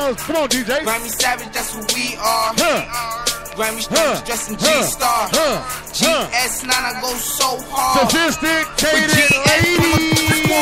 house. Come on, DJ. Grammy Savage, that's who we are. Grammy Stones dressed in G-Star. GS9, I go so hard. Sophisticated ladies.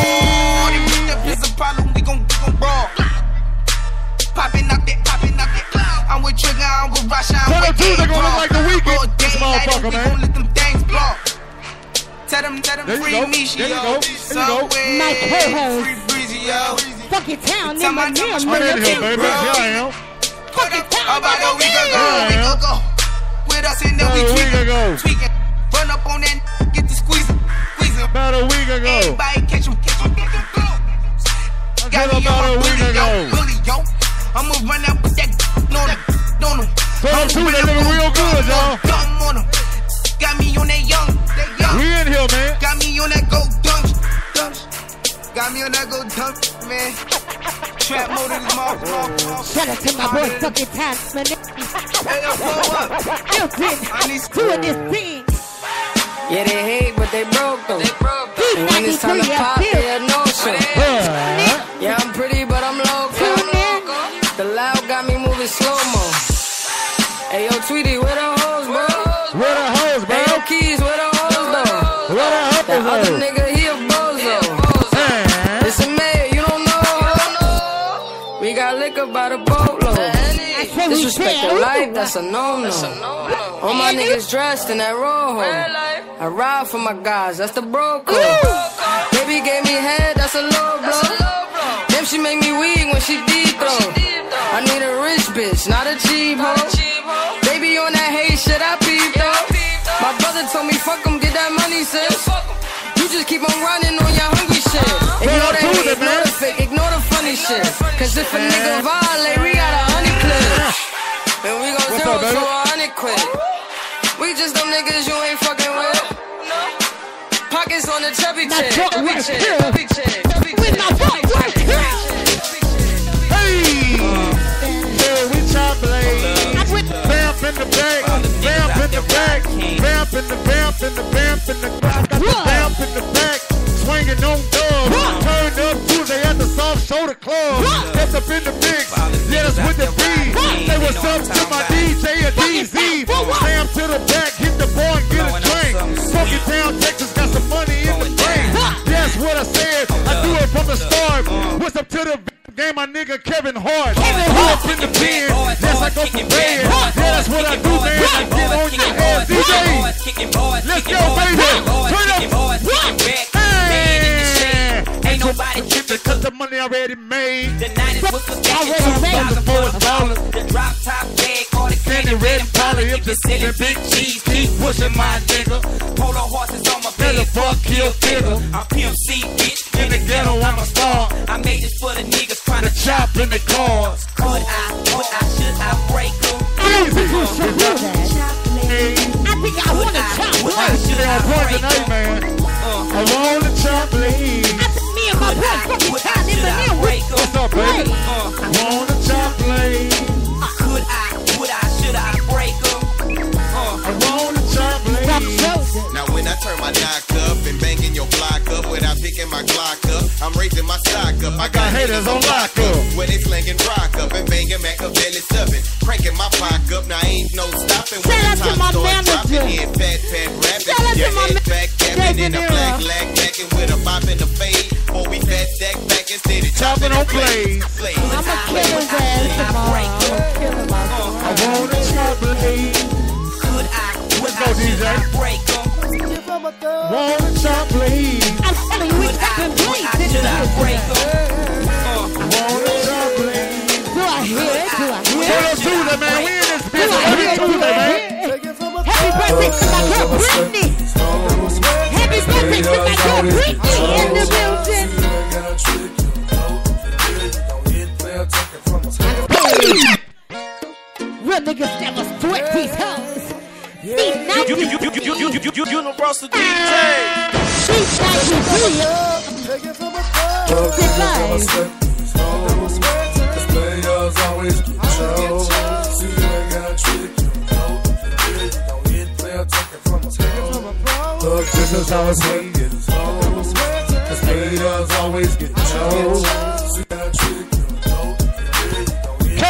If it's a problem, we gon' brawl. Popping out there. I'm with Trigger, I'm with Rasha, I'm with Tuesday gonna look like the weekend. This motherfucker, man. We gon' let them things block. Tell them free Misha, yo. Subway, my co-host. Free Breezy, yo. Fucking town, nigga. I'm in here, baby. Here I am. Fucking town, about a week ago. With us and then we tweaking. Run up on that, get the squeezing. About a week ago. Everybody catch him. Got me about a week ago. Bully, yo. I'ma run out with that on him. So that nigga real good, y'all. Got me on that young. We in here, man. Got me on that go dumb. Got me on that go dumb, man. Trap mode in this mouth. Shout out to my boy fucking Time, man. Hey, yo, pull up. I need doing this thing. Yeah, they hate, but they broke though. And when it's time to pop, they have no show. Yeah, I'm pretty, but I'm local. The loud got me moving slow-mo. Hey, yo, Tweety, where the hoes, bro? Where the hoes, bro? Hey, yo, Keys, where the hoes, though? Where the hoes, that other nigga, he a bozo. It's a mayor, you don't know. We got liquor by the boatload. Disrespect the life, that's a no-no. All my niggas dressed in that rojo. I ride for my guys, that's the bro code. Baby gave me head, that's a low blow. Then she make me weak when she deep throw. I need a rich bitch, not a cheap hoe. Baby on that hate shit, I peep though. My brother told me fuck him, get that money, sis. You just keep on running on your hungry shit. Ignore that hate, ignore the fake, ignore the funny shit. Cause if a nigga violate, we got 100 clips. And we gon' 0 to 100 quid. We just them niggas you ain't fucking with. Pockets on the chubby chick. With my fuck right here. Hey! Yeah, we chop blade. Vamp in the back. Vamp in the back. Vamp in the vamp in the vamp in the vamp in the back. Swinging on dubs. Turned up Tuesday at the Soft Shoulder Club. Stepped up in the mix. Yeah, that's with the beat. Say what's up to my DJ and DZ. Slam to the back. Hit the bar and get a drink. Funky Town, Texas got some money in the bank. That's what I said. I do it from the start. What's up to the game, my nigga Kevin Hart. Up in the pen. Yes, I go for bed. Yeah, that's what I do, man. I get on your head, DJ. Let's go, baby. Turn up. Ain't nobody tripping cause the money already made. The 90s was already made. The drop top bag, all the candy red and poly. If the city big cheese, keep pushing my nigga. Polo horses on my belly, fuck, kill, figure. I'm PMC, bitch. In the ghetto, I'm a star. I made this for the niggas trying to chop in the cars. Should I break them? I think I want to chop. Should I break tonight, man? I want to chop, lean. Me and my boy fucking Time in the middle. What's up, baby? I want to chop, lean. Should I break them? I want to chop, lean. Now when I turn my knock up and banging your block up without picking my Glock up, I'm raising my stock up. I got haters on lock up. When they slinging rock up and banging Machiavelli 7, cranking my block up. Now ain't no stopping when the top start dropping. Head fat rapping, your head back capping in a black lag backing with a bop in the fade. Or we fat stack back instead of chopping on blades. I'ma kill his ass tomorrow. I want to chop, lean. Let's go, DJ. Want to chop, lean. I'm telling you, we fucking bleed. Should I break them? Want to chop, lean. Do I hear it? Do I hear it? Tuesday, man. We in this bitch. Every Tuesday, man. Happy birthday to my girl Britney. Happy birthday to my girl Britney in the building. Real niggas never sweat these hoes. Universal DJ. Players always get chose. See you ain't got a trick, you know. Don't hit player taking from a pro. Look, this is how it's when you get exposed. Cause players always get chose. See you got a trick, you know.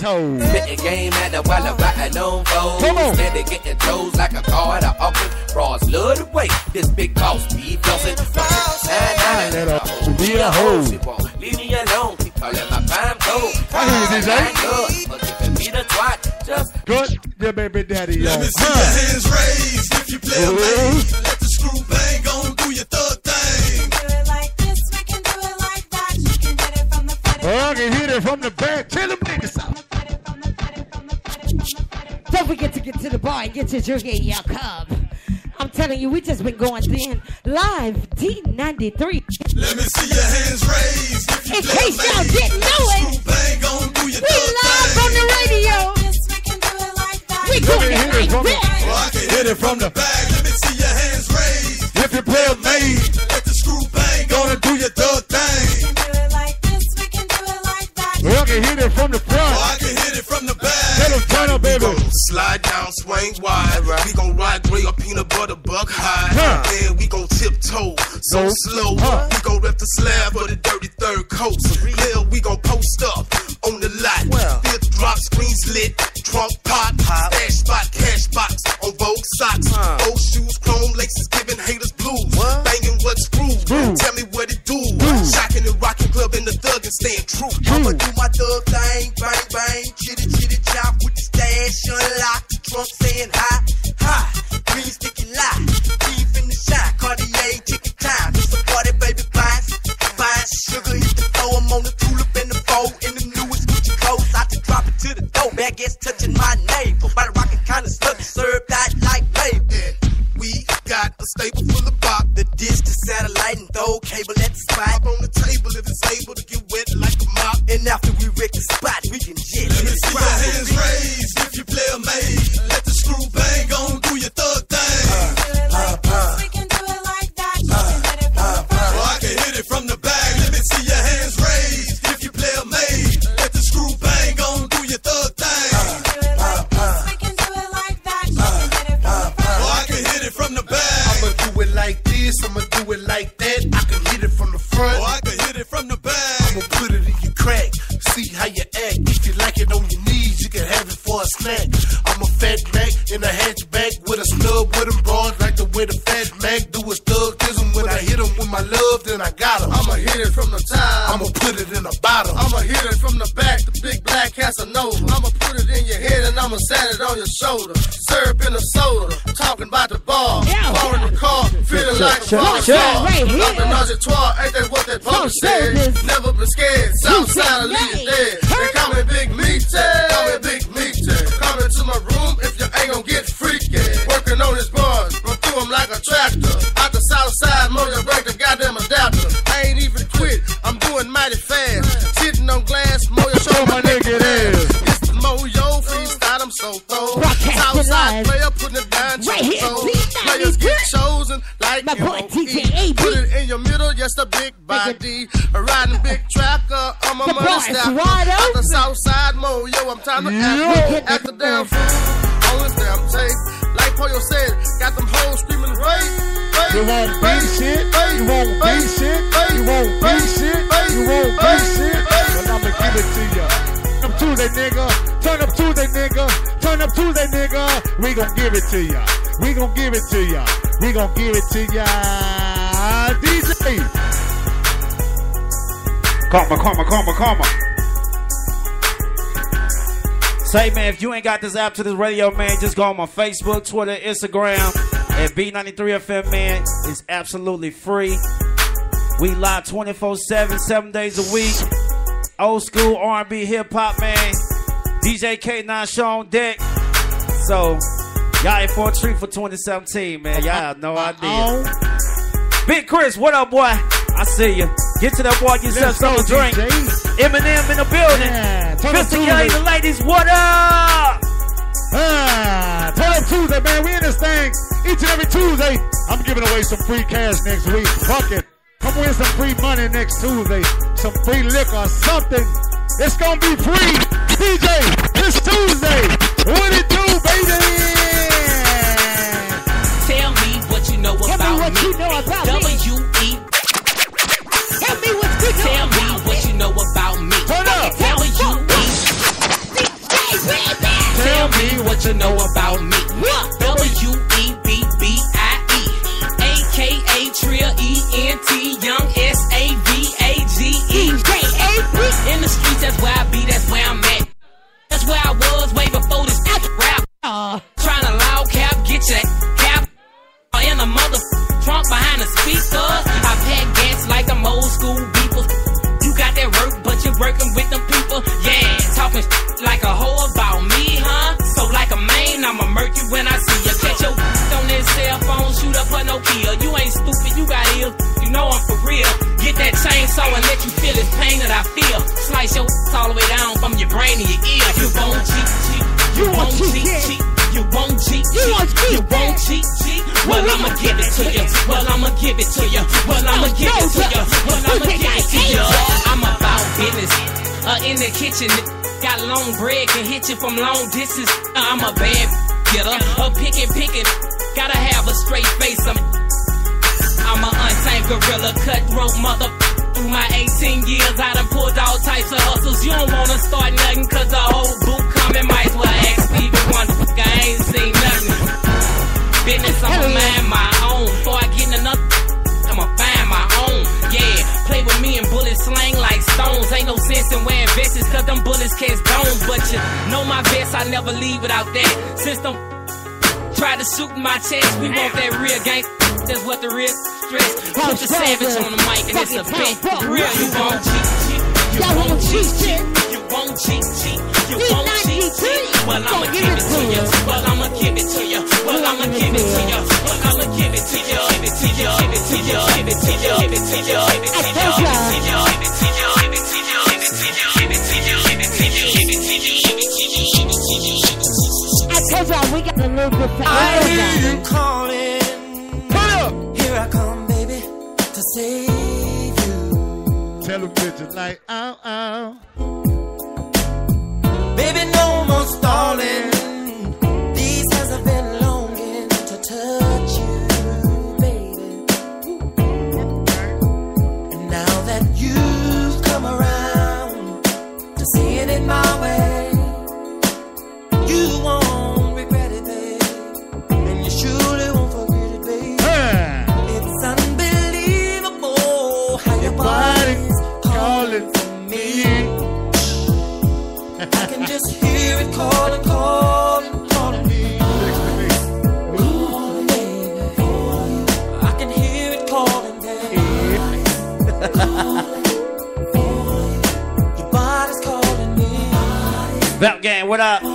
toes. Spitting game at the while I'm riding on foes. Come on. Steady getting toes like a car at an auction. Bras love the way this big boss be flossing. Let her be a hoe. Leave me alone. Keep calling my prime code. I hear this, eh? But giving me the twat. Just good. Your baby daddy, Let me see your hands raised if you play a maid. Let the screw bang on, do your thug thing. Do it like this, we can do it like that. You can hit it from the front. Oh, I can hit it from the back. Tell them niggas out. Don't forget to get to the bar and get your drink in your cup. I'm telling you, we just been going thin. Live D93. Let me see your hands raised if you In play case a y'all maid. didn't know it, Screw bang on, do your we thug live on thing. the radio. This, we can do it like that. We doing it like from this. Oh, I can hit it from the back. Let me see your hands raised if you play a maid. Let the screw bang on and do your thug thing. Do it like this, we can do it like that. Oh, I can hit it from the Oh, front. I can hit it from the back. Tell them turn up, baby. Slide down, swing wide. We gon' ride gray or peanut butter buck high. And we gon' tiptoe so slow. We gon' rep the slab of the dirty third coast. Hell, we gon' post up on the lot. Fifth drop, screens lit, trunk pop, stash spot, cash box on Vogue socks. Old shoes, chrome laces, giving haters blues. Banging what's screwed. Tell me what it do. Shocking the rockin' club in the thug and staying true. I'ma do my thug thing, bang bang, chitty chitty chop with the stash unlocked. The trunk saying hi, hi. Green sticky lie, beef in the shot. Cartier ticket time. It's a party, baby, fine sugar. Hit the flow, I'm on the tulip and the bow. In the newest Gucci clothes, I just drop it to the dough. Baguettes touching my navel. By the rockin' kinda slug, served out like baby. We got a stable full of bop. The dish, the satellite, and throw cable at the spot. Up on the table if it's able to get wet like a mop. And after we wreck the spot, we can jet. Let me see your hands raised if you play a maid. Let the screw bang on, do your thug thing. Do it like this, we can do it like that. You can hit it from the front. Oh, I can hit it from the back. Let me see your hands raised if you play a maid. Let the screw bang on, do your thug thing. Do it like this, we can do it like that. You can hit it from the front. Oh, I can hit it from the back. I'ma do it like this, I'ma do it like that. I can hit it from the front. Oh, I can hit it from the back. I'ma put it in your crack, see how you act. If you like it on your knees, you can have it for a snack. I'm a fat Mac in a hatchback with a snub with them broads like the way the fat Mac do his thuggism. When I hit him with my love, then I got him. I'ma hit it from the top, I'ma put it in a bottle. I'ma hit it from the back, the big black Casanova. I'ma put it in your head and I'ma sat it on your shoulder. Syrup in the soda, talking about the bar. Bar in the car, feeling like a rock star. Right here. Up in Argentoire, ain't that what that post said? Never been scared, Southside of leave it dead. They call me Big Meaty, call me Big Meaty. Come into my room if you ain't gon' get freaky. Working on his bars, run through him like a tractor. Out the south side, motor break the goddamn adapter. I ain't even quit, I'm doing mighty fast. Sitting on glass, Moyo show my nigga there. It's the Moyo freestyle, I'm so throw. Southside player putting it down, Right here, players get chosen like my boy M.O.E. DJ AB. Put it in your middle, yes, the big body. Riding big tracker, I'm a The money bar is stopper. wide Out the open. south side, Moyo, I'm time to Yo. act the damn fool. On this damn tape, like Poyo said, got them hoes screaming, wait. You won't be shit. You won't be shit. You won't be shit. You won't be shit. But I'ma give it to ya. Turn up Tuesday, nigga. Turn up Tuesday, nigga. Turn up Tuesday, nigga. We gon' give it to ya. We gon' give it to ya. We gon' give it to ya. DJ. Karma. Say, man, if you ain't got this app to this radio, man, just go on my Facebook, Twitter, Instagram at B93FM, man. It's absolutely free. We live 24/7, 7 days a week. Old school R&B, hip-hop, man. DJ K9 show on deck. So, y'all in for a treat for 2017, man. Y'all have no idea. Big Chris, what up, boy? I see you. Get to that boy, get yourself something to drink. Eminem in the building. Mr. Kelly, the ladies, what up? Turn up Tuesday, man. We in this thing each and every Tuesday. I'm giving away some free cash next week. Fuck it. Come win some free money next Tuesday. Some free liquor or something. It's gonna be free. DJ, it's Tuesday. What it do, baby? Tell me what you know about me. W-E. Tell me what you know Tell me what you know about me. Turn up. W-E. working with them people, yeah. Talking like a hoe about me, huh? So like a man, I'ma murk you when I see you. Catch your on that cell phone, shoot up a Nokia. You ain't stupid, you got ill, you know I'm for real. Get that chainsaw and let you feel this pain that I feel. Slice your all the way down from your brain to your ear. You won't cheat, you won't cheat, you won't cheat, you won't cheat. Well, I'ma give it to you. Well, I'ma give it to you. Well, I'ma give it to you. Well, I'ma give it to you. I'm about business. In the kitchen, got long bread, can hit you from long distance. I'm a bad getter. Pick it. Gotta have a straight face. I'm an untamed gorilla, cutthroat mother. Through my 18 years, I done pulled all types of hustles. You don't wanna start nothing, cause the whole boot coming. Might as well ask Stevie Wonder. I ain't seen nothing. Business, I'ma mind my own. Before I get another, I'ma find my own. Yeah, play with me and bullets slang like stones. Ain't no sense in wearing vests, cause them bullets catch stones. But you know my vest, I never leave without that. Since them try to shoot in my chest, we want that real gang. That's what the real stress. Put the savage on the mic and it's a bet. Real, you won't cheat. You won't cheat. You won't cheat. You won't cheat. Well, I'ma give it to you. Well, I'ma give it to you. Well, I'ma give it to you. Well, I'ma give it to you. Give it to you. Give it to you. Give it to you. Give it to you. Give it to you. Give it to you. Give it to you. Give it to you. Give it to you. Give it to you. Give it to you. Give it to you. Give it to you. Give it to you. I told y'all we got a little bit fast. I hear you calling. Here I come, baby, to save you. Tell them bitches like, ow, ow. Baby, no more stalling. These hands have been longing to touch you, baby. And now that you've come around to seeing it my way, you won't regret it, babe. And you surely won't forget it, babe. It's unbelievable how your body's calling for me. I can just hear it calling, calling me. Calling, baby. I can hear it calling, baby. Calling, your body's calling me. Belt Gang, what up?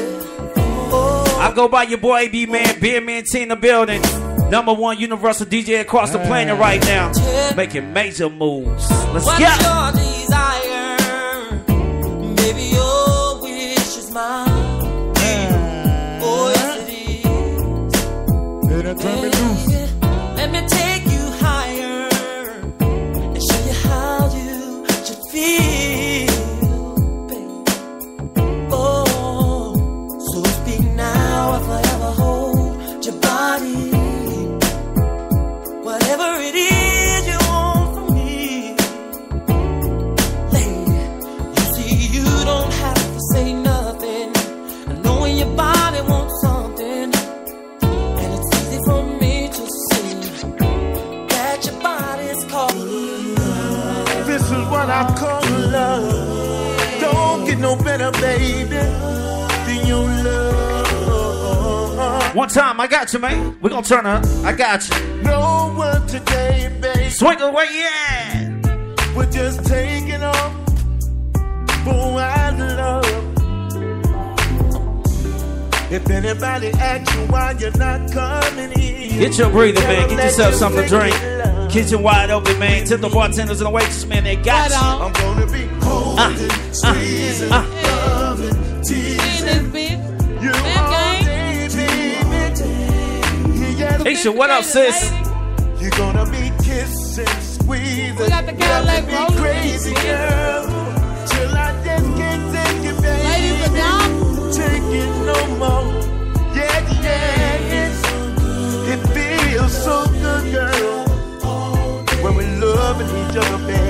I go by your boy B-Man, Beerman T in the building. #1 Universal DJ across the planet right now. Making major moves. Let's go. What's your desire? Baby, your wish is mine. Oh, yes it is. Let me take you higher and show you how you should feel, baby. Oh, so speak now or forever hold your body. Whatever it is you want from me, lady, you see you don't have to say nothing. I know when your body wants something, and it's easy for me to see that your body's calling. This is what I call love. Don't get no better, baby, than your love. One time, I got you, man. We gonna turn up. I got you. No one today, baby. Swing away, yeah. We're just taking off for our love. If anybody asks you why you're not coming in, Get your breather, man. Get yourself something to drink. Kitchen wide open, man. Tip the bartenders and the waitresses, man. They got you. I'm gonna be holding, squeezing, loving, teasing you all day, baby. Aisha, what up, sis? You're gonna be kissing, squeezing, We got the Cadillac be rolling. crazy, girl, till I just can't take it, baby. Ladies and gentlemen. Take it no more. Yeah, yeah. It feels so good, girl, when we're loving each other, baby.